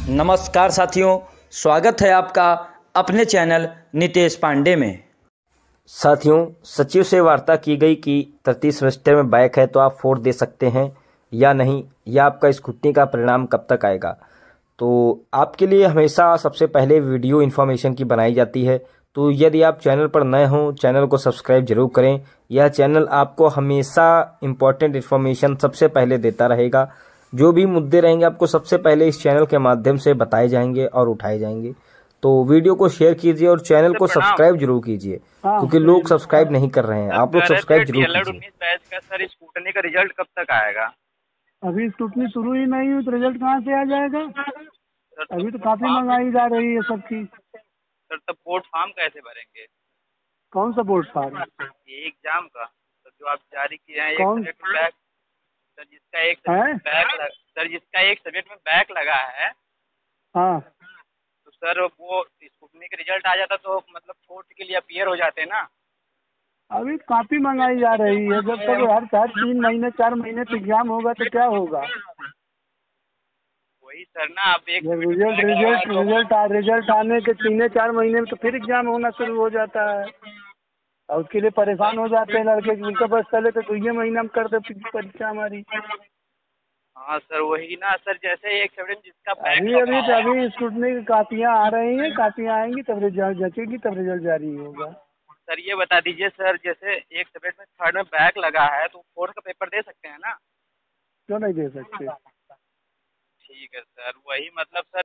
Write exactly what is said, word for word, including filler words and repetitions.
नमस्कार साथियों, स्वागत है आपका अपने चैनल नितेश पांडे में। साथियों, सचिव से वार्ता की गई कि तृतीय सेमेस्टर में बैक है तो आप फोर दे सकते हैं या नहीं, या आपका स्क्रूटनी का परिणाम कब तक आएगा। तो आपके लिए हमेशा सबसे पहले वीडियो इन्फॉर्मेशन की बनाई जाती है, तो यदि आप चैनल पर नए हों चैनल को सब्सक्राइब जरूर करें। यह चैनल आपको हमेशा इम्पोर्टेंट इन्फॉर्मेशन सबसे पहले देता रहेगा। जो भी मुद्दे रहेंगे आपको सबसे पहले इस चैनल के माध्यम से बताए जाएंगे और उठाए जाएंगे। तो वीडियो को शेयर कीजिए और चैनल को सब्सक्राइब जरूर कीजिए, क्योंकि लोग सब्सक्राइब नहीं कर रहे हैं। आप लोग सब्सक्राइब जरूर कीजिए। बैच का सर स्कूटनी का रिजल्ट कब तक आएगा? अभी स्कूटनी शुरू ही नहीं हुई तो रिजल्ट कहाँ से आ जाएगा? अभी तो काफी महंगाई जा रही है सबकी। सर तब बोर्ड फॉर्म कैसे भरेंगे? कौन सा बोर्ड फॉर्म? ये एग्जाम का तो जो आप जारी किए हैं, कौन? एक सब्जेक्ट में बैक, सर जिसका एक सब्जेक्ट बैक लग, सर जिसका एक सब्जेक्ट में बैक लगा है, हाँ, तो सर वो स्कूटनी का रिजल्ट आ जाता तो मतलब फोर्थ के लिए अपीयर हो जाते ना। अभी काफी महंगाई जा रही है। जब तक हर हर तीन महीने चार महीने तो एग्जाम होगा तो क्या होगा? वही सर ना, आप एक जब रिजल्ट रिजल्ट रिजल्ट आ रिजल्ट आने के तीन चार महीने में तो फिर एग्जाम होना शुरू हो जाता है, और उसके लिए परेशान हो जाते हैं लड़के। उनका बस चले तो दो ही महीना में कर दे परीक्षा हमारी। हाँ सर वही ना सर, जैसे एक सब्जेक्ट जिसका बैक अभी अभी तो अभी स्कूटनी की कापियाँ आ रही हैं, कापियाँ आएंगी तब रिजल्ट जचेगी, तब रिजल्ट जारी होगा। सर ये बता दीजिए सर, जैसे एक सब्जेक्ट में थर्ड में बैक लगा है तो फोर्थ का पेपर दे सकते हैं ना? क्यों नहीं दे सकते? ठीक है सर, वही मतलब सर